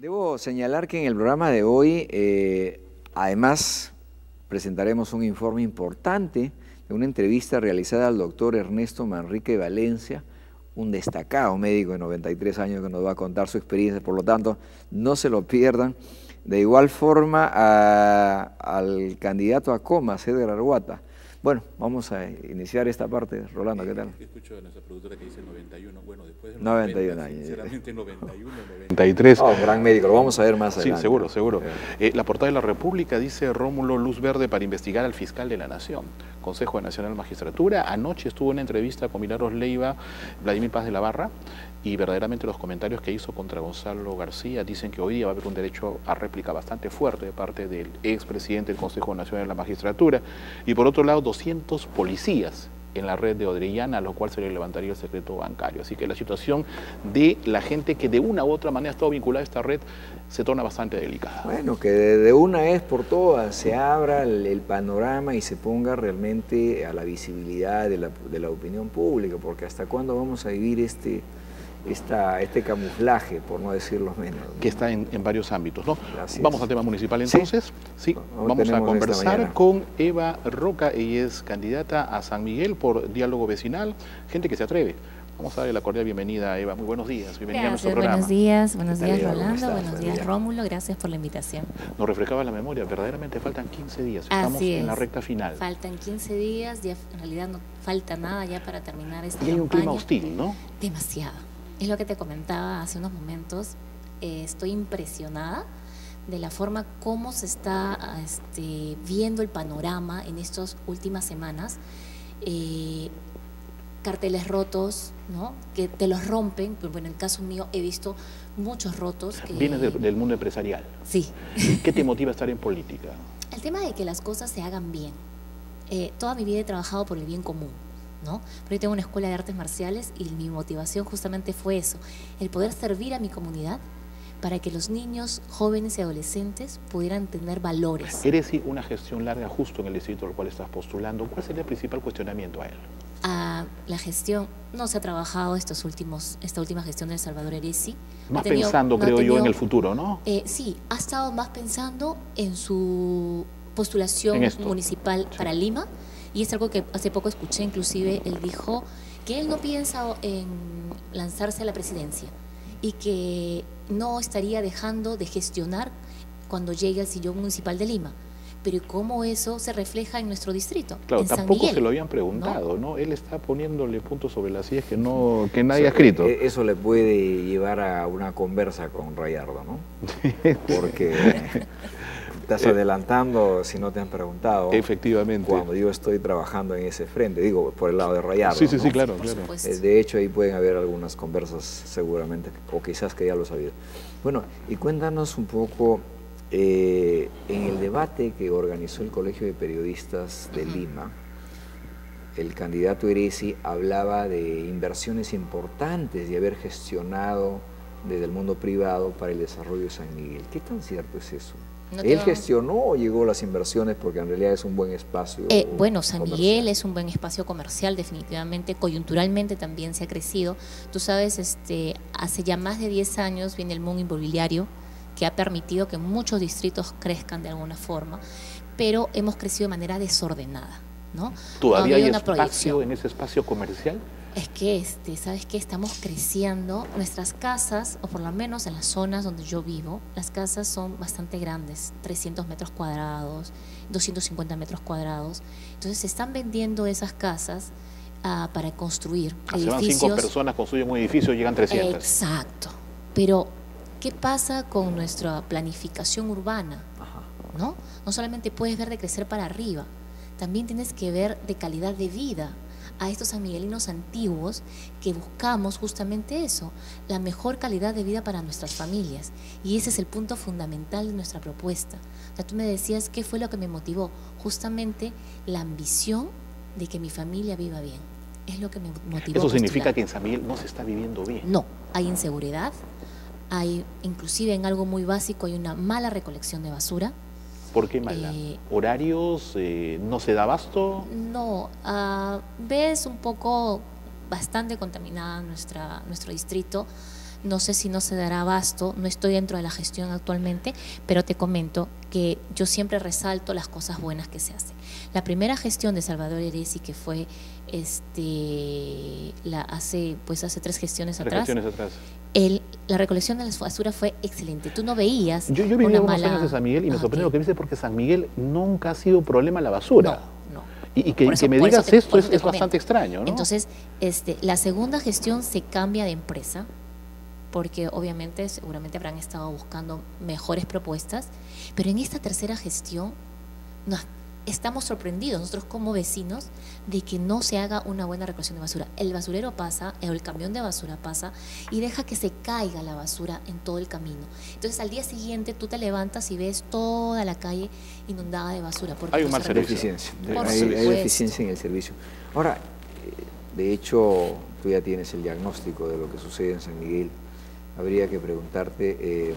Debo señalar que en el programa de hoy, además, presentaremos un informe importante de una entrevista realizada al doctor Ernesto Manrique Valencia, un destacado médico de 93 años que nos va a contar su experiencia, por lo tanto, no se lo pierdan. De igual forma, al candidato a Comas, Edgar Arguata. Bueno, vamos a iniciar esta parte. Rolando, ¿qué tal? Escucho a nuestra productora que dice 91, bueno, después de 91 años. Sinceramente 91, 93. Oh, gran médico, lo vamos a ver más adelante. Sí, seguro, seguro. La portada de La República dice Rómulo luz verde para investigar al fiscal de la Nación. Consejo Nacional de Magistratura. Anoche estuvo en una entrevista con Milagros Leiva, Vladimir Paz de la Barra, y verdaderamente los comentarios que hizo contra Gonzalo García dicen que hoy día va a haber un derecho a réplica bastante fuerte de parte del expresidente del Consejo Nacional de la Magistratura. Y por otro lado, 200 policías en la red de Odrellana, a lo cual se le levantaría el secreto bancario. Así que la situación de la gente que de una u otra manera ha estado vinculada a esta red se torna bastante delicada. Bueno, que de una vez por todas se abra el panorama y se ponga realmente a la visibilidad de la opinión pública, porque hasta cuándo vamos a vivir este camuflaje, por no decirlo menos, ¿no? Que está en varios ámbitos, ¿no? Vamos al tema municipal entonces. Sí, vamos a conversar con Eva Roca. Ella es candidata a San Miguel por diálogo vecinal, gente que se atreve. Vamos a darle la cordial bienvenida a Eva. Muy buenos días, bienvenida a nuestro programa. Buenos días Rolando, buenos días Rómulo, gracias por la invitación. Nos refrescaba la memoria, verdaderamente faltan 15 días, estamos en la recta final. Faltan 15 días, ya en realidad no falta nada ya para terminar esta campaña. Y hay un clima campaña. Hostil, ¿no? Demasiado. Es lo que te comentaba hace unos momentos. Estoy impresionada de la forma como se está viendo el panorama en estas últimas semanas. Carteles rotos, ¿no? Que te los rompen. Bueno, en el caso mío he visto muchos rotos. Vienes del mundo empresarial. Sí. ¿Qué te motiva a estar en política? El tema de que las cosas se hagan bien. Toda mi vida he trabajado por el bien común, ¿no? Pero yo tengo una escuela de artes marciales y mi motivación justamente fue eso, el poder servir a mi comunidad para que los niños, jóvenes y adolescentes pudieran tener valores. Eres una gestión larga justo en el distrito al cual estás postulando. ¿Cuál sería el principal cuestionamiento a él? La gestión, no se ha trabajado esta última gestión de Salvador Heresi. Más pensando, creo yo, en el futuro, ¿no? Sí, ha estado más pensando en su postulación municipal para Lima. Y es algo que hace poco escuché, inclusive él dijo que él no piensa en lanzarse a la presidencia y que no estaría dejando de gestionar cuando llegue al sillón municipal de Lima. Pero ¿cómo eso se refleja en nuestro distrito? Claro, tampoco se lo habían preguntado, ¿no? Él está poniéndole puntos sobre las sillas que nadie ha escrito. Eso le puede llevar a una conversa con Rayardo, ¿no? Porque estás adelantando si no te han preguntado. Efectivamente. Cuando yo estoy trabajando en ese frente, digo, por el lado de Rayardo. Sí, sí, ¿no? sí, claro. De hecho, ahí pueden haber algunas conversas seguramente, o quizás que ya lo sabía. Bueno, y cuéntanos un poco, en el debate que organizó el Colegio de Periodistas de Lima, el candidato Heresi hablaba de inversiones importantes de haber gestionado desde el mundo privado para el desarrollo de San Miguel. ¿Qué tan cierto es eso? ¿Él gestionó o llegó las inversiones porque en realidad es un buen espacio bueno, San Miguel es un buen espacio comercial, definitivamente, coyunturalmente también se ha crecido. Tú sabes, hace ya más de 10 años viene el boom inmobiliario que ha permitido que muchos distritos crezcan de alguna forma, pero hemos crecido de manera desordenada, ¿no? ¿Todavía hay espacio en ese espacio comercial? Es que, ¿sabes qué? Estamos creciendo. Nuestras casas, o por lo menos en las zonas donde yo vivo, las casas son bastante grandes, 300 metros cuadrados, 250 metros cuadrados. Entonces se están vendiendo esas casas para construir edificios. Se van 5 personas, construyen un edificio y llegan 300. Exacto. Pero, ¿qué pasa con nuestra planificación urbana? ¿No? No solamente puedes ver de crecer para arriba, también tienes que ver de calidad de vida a estos sanmiguelinos antiguos que buscamos justamente eso, la mejor calidad de vida para nuestras familias. Y ese es el punto fundamental de nuestra propuesta. O sea, tú me decías qué fue lo que me motivó, justamente la ambición de que mi familia viva bien. Es lo que me motivó. ¿Eso significa que en San Miguel no se está viviendo bien? No, hay inseguridad, hay inclusive en algo muy básico, hay una mala recolección de basura. ¿Por qué mala? ¿Horarios? ¿No se da abasto? No, ves un poco bastante contaminada nuestro distrito, no sé si no se dará abasto, no estoy dentro de la gestión actualmente, pero te comento que yo siempre resalto las cosas buenas que se hacen. La primera gestión de Salvador Heresi, que fue hace 3 gestiones atrás, la recolección de las basuras fue excelente. Tú no veías Yo viví algunos años en San Miguel y me sorprende lo que dice, porque San Miguel nunca ha sido problema la basura. No. Y que me digas esto es bastante extraño, ¿no? Entonces, la segunda gestión se cambia de empresa, porque obviamente seguramente habrán estado buscando mejores propuestas, pero en esta tercera gestión estamos sorprendidos nosotros como vecinos de que no se haga una buena recolección de basura. El basurero pasa, el camión de basura pasa y deja que se caiga la basura en todo el camino. Entonces al día siguiente tú te levantas y ves toda la calle inundada de basura. Hay un mal servicio. Hay deficiencia en el servicio. Ahora, de hecho, tú ya tienes el diagnóstico de lo que sucede en San Miguel. Habría que preguntarte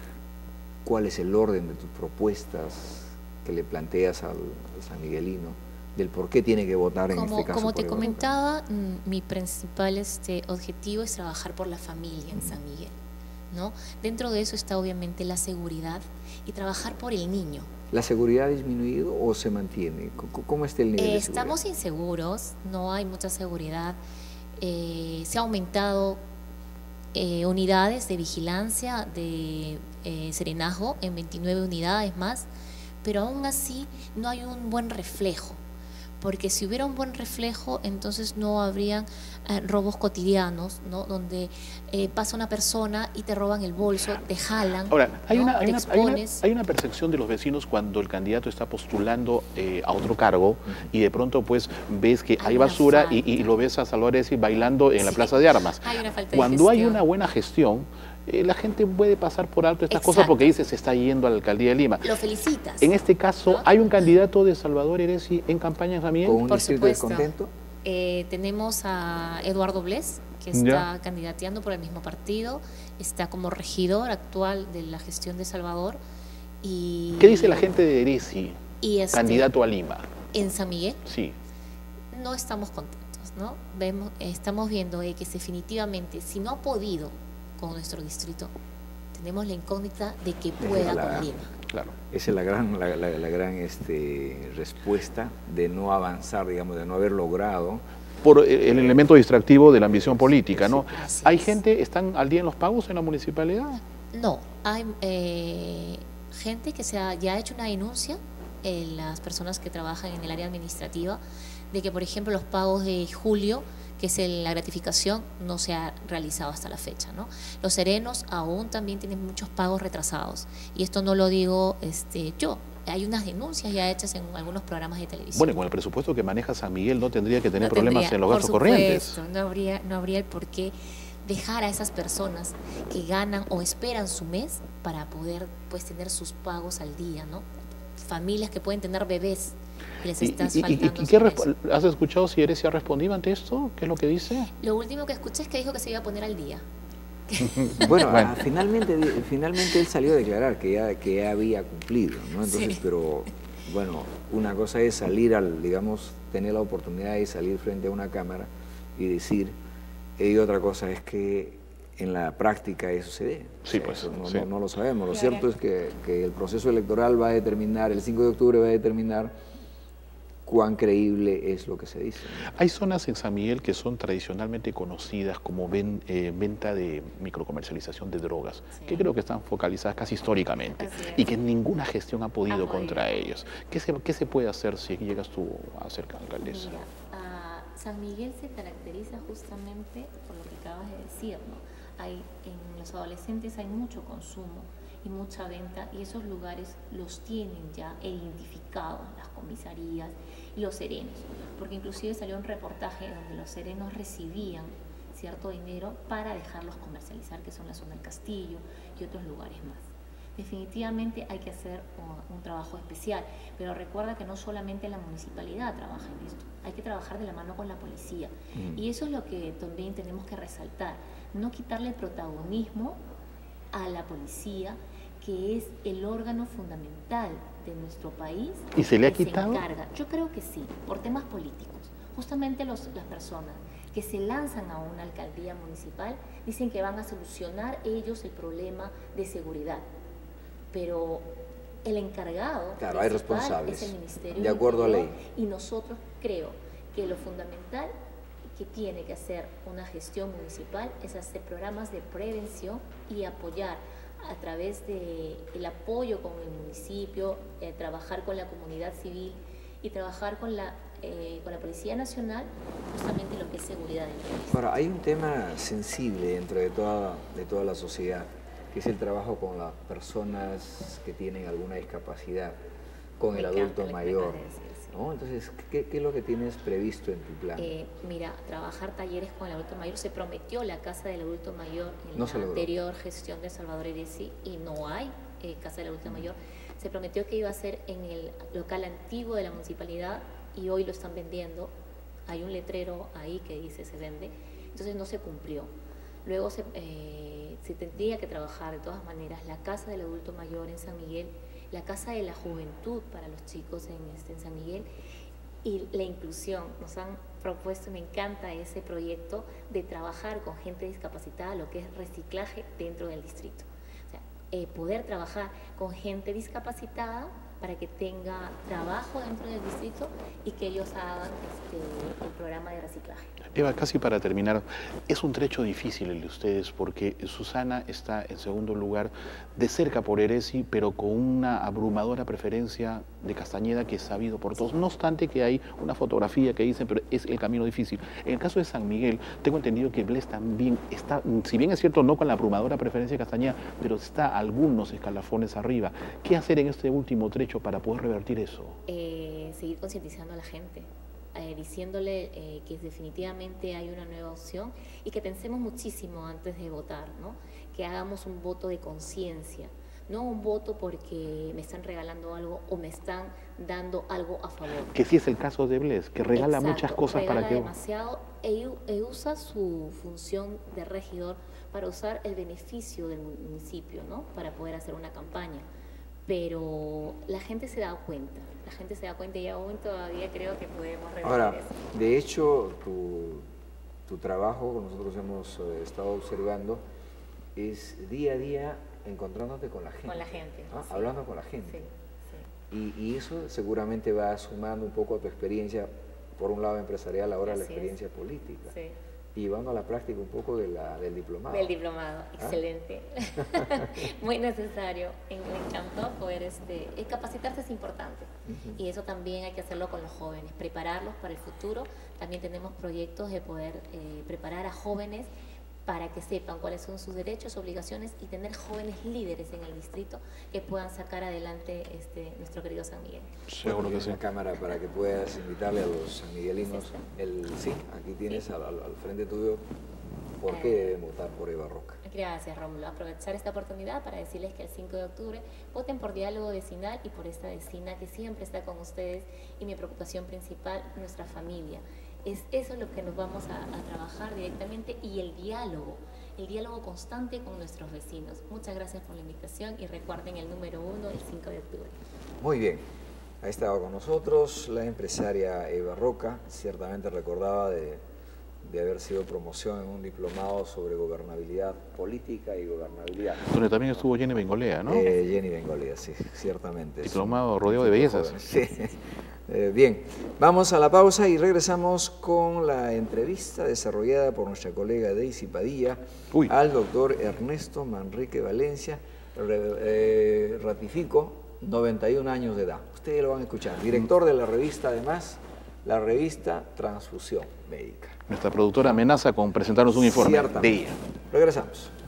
cuál es el orden de tus propuestas que le planteas al sanmiguelino, del por qué tiene que votar en este caso. Como te comentaba, mi principal objetivo es trabajar por la familia en San Miguel, ¿no? Dentro de eso está obviamente la seguridad y trabajar por el niño. ¿La seguridad ha disminuido o se mantiene? ¿Cómo está el nivel de seguridad? Estamos inseguros, no hay mucha seguridad. Se ha aumentado unidades de vigilancia, de serenazgo en 29 unidades más, pero aún así no hay un buen reflejo, porque si hubiera un buen reflejo, entonces no habrían robos cotidianos, ¿no? Donde pasa una persona y te roban el bolso, te jalan. Ahora, hay ¿no? una percepción de los vecinos cuando el candidato está postulando a otro cargo y de pronto pues ves que hay basura y lo ves a Salvador Heresi bailando en la Plaza de Armas. Hay una falta Cuando de hay una buena gestión, la gente puede pasar por alto estas cosas porque dice se está yendo a la alcaldía de Lima. Lo felicitas. En este caso, ¿no? ¿Hay un candidato de Salvador Heresi en campaña en San Miguel? ¿Con un distrito descontento? Tenemos a Eduardo Bles, que está candidateando por el mismo partido, está como regidor actual de la gestión de Salvador. ¿Qué dice la gente de Heresi, candidato a Lima? ¿En San Miguel? Sí. No estamos contentos, ¿no? Estamos viendo que definitivamente, si no ha podido con nuestro distrito, tenemos la incógnita de que pueda con Lima. Claro. Esa es la gran respuesta de no avanzar, digamos, de no haber logrado. Por el elemento distractivo de la ambición política, ¿no? Sí, ¿Hay gente, están al día en los pagos en la municipalidad? No, hay gente que ya ha hecho una denuncia, las personas que trabajan en el área administrativa, de que, por ejemplo, los pagos de julio, que es la gratificación, no se ha realizado hasta la fecha, ¿no? Los serenos aún también tienen muchos pagos retrasados, y esto no lo digo yo. Hay unas denuncias ya hechas en algunos programas de televisión. Bueno, con el presupuesto que maneja San Miguel no tendría que tener problemas en los gastos corrientes. No habría el por qué dejar a esas personas que ganan o esperan su mes para poder pues tener sus pagos al día, ¿no? Familias que pueden tener bebés y les estás faltando. ¿Has escuchado si Heresi ha respondido ante esto? ¿Qué es lo que dice? Lo último que escuché es que dijo que se iba a poner al día. Bueno, finalmente él salió a declarar que ya había cumplido, ¿no? Entonces, pero bueno, una cosa es salir digamos, tener la oportunidad de salir frente a una cámara y decir, y otra cosa es que en la práctica eso se dé. Sí, pues. No lo sabemos. Lo cierto es que el proceso electoral va a determinar, el 5 de octubre va a determinar cuán creíble es lo que se dice. Hay zonas en San Miguel que son tradicionalmente conocidas como venta de microcomercialización de drogas, que creo que están focalizadas casi históricamente y que ninguna gestión ha podido contra ellos. ¿Qué se puede hacer si llegas tú a ser alcaldesa? Mira, San Miguel se caracteriza justamente por lo que acabas de decir, ¿no? En los adolescentes hay mucho consumo y mucha venta, y esos lugares los tienen ya identificados las comisarías y los serenos, porque inclusive salió un reportaje donde los serenos recibían cierto dinero para dejarlos comercializar, que son la zona del Castillo y otros lugares más. Definitivamente hay que hacer un trabajo especial, pero recuerda que no solamente la municipalidad trabaja en esto, hay que trabajar de la mano con la policía, y eso es lo que también tenemos que resaltar, no quitarle el protagonismo a la policía, que es el órgano fundamental de nuestro país. ¿Y se le ha quitado? Yo creo que sí, por temas políticos. Justamente las personas que se lanzan a una alcaldía municipal, dicen que van a solucionar ellos el problema de seguridad. Pero el encargado claro, hay responsables, es el Ministerio de acuerdo a ley. Y nosotros creo que lo fundamental que tiene que hacer una gestión municipal es hacer programas de prevención y apoyar a través del apoyo con el municipio, trabajar con la comunidad civil y trabajar con la Policía Nacional, justamente lo que es seguridad del país. Ahora, hay un tema sensible dentro de toda la sociedad, que es el trabajo con las personas que tienen alguna discapacidad, con el adulto mayor, ¿no? Entonces, ¿qué es lo que tienes previsto en tu plan? Mira, trabajar talleres con el adulto mayor. Se prometió la Casa del Adulto Mayor en la anterior gestión de Salvador Eresi y no hay Casa del Adulto Mayor. Se prometió que iba a ser en el local antiguo de la municipalidad y hoy lo están vendiendo. Hay un letrero ahí que dice se vende, entonces no se cumplió. Luego se tendría que trabajar de todas maneras la Casa del Adulto Mayor en San Miguel, la Casa de la Juventud para los chicos en San Miguel y la inclusión. Nos han propuesto, me encanta ese proyecto de trabajar con gente discapacitada, lo que es reciclaje dentro del distrito. O sea, poder trabajar con gente discapacitada para que tenga trabajo dentro del distrito y que ellos hagan el programa de reciclaje. Eva, casi para terminar, es un trecho difícil el de ustedes porque Susana está en segundo lugar, de cerca por Eresi, pero con una abrumadora preferencia de Castañeda que es sabido por todos. No obstante que hay una fotografía que dicen, pero es el camino difícil. En el caso de San Miguel, tengo entendido que Bles también está, si bien es cierto, no con la abrumadora preferencia de Castañeda, pero está algunos escalafones arriba. ¿Qué hacer en este último trecho para poder revertir eso? Seguir concientizando a la gente, diciéndole que definitivamente hay una nueva opción y que pensemos muchísimo antes de votar, ¿no? Que hagamos un voto de conciencia, no un voto porque me están regalando algo o me están dando algo a favor. Que sí es el caso de Bles, que regala muchas cosas regala para que... demasiado e usa su función de regidor para usar el beneficio del municipio, ¿no? Para poder hacer una campaña. Pero la gente se da cuenta y aún todavía creo que podemos revertir Ahora, eso. De hecho, tu trabajo, que nosotros hemos estado observando, es día a día encontrándote con la gente. Con la gente. ¿no? Sí. Hablando con la gente. Sí. Y eso seguramente va sumando un poco a tu experiencia, por un lado empresarial, ahora la experiencia política. Sí. Y llevando a la práctica un poco del diplomado. Del diplomado, excelente. Muy necesario. Me encantó poder, capacitarse es importante. Y eso también hay que hacerlo con los jóvenes, prepararlos para el futuro. También tenemos proyectos de poder preparar a jóvenes para que sepan cuáles son sus derechos, obligaciones y tener jóvenes líderes en el distrito que puedan sacar adelante nuestro querido San Miguel. Seguro que sí. Una cámara para que puedas invitarle a los sanmiguelinos. Sí, aquí tienes al frente tuyo por qué deben votar por Eva Roca. Gracias, Rómulo. Aprovechar esta oportunidad para decirles que el 5 de octubre voten por Diálogo Vecinal y por esta vecina que siempre está con ustedes y mi preocupación principal, nuestra familia. Eso es lo que nos vamos a trabajar directamente y el diálogo constante con nuestros vecinos. Muchas gracias por la invitación y recuerden el número 1 el 5 de octubre. Muy bien, ha estado con nosotros la empresaria Eva Roca, ciertamente recordaba de haber sido promoción en un diplomado sobre gobernabilidad política y gobernabilidad. Donde también estuvo Jenny Bengolea, ¿no? Jenny Bengolea, sí, ciertamente. Diplomado rodeado de bellezas. Sí. Bien, vamos a la pausa y regresamos con la entrevista desarrollada por nuestra colega Daisy Padilla al doctor Ernesto Manrique Valencia, ratifico, 91 años de edad. Ustedes lo van a escuchar, director de la revista, además, la revista Transfusión Médica. Nuestra productora amenaza con presentarnos un informe de ella. Regresamos.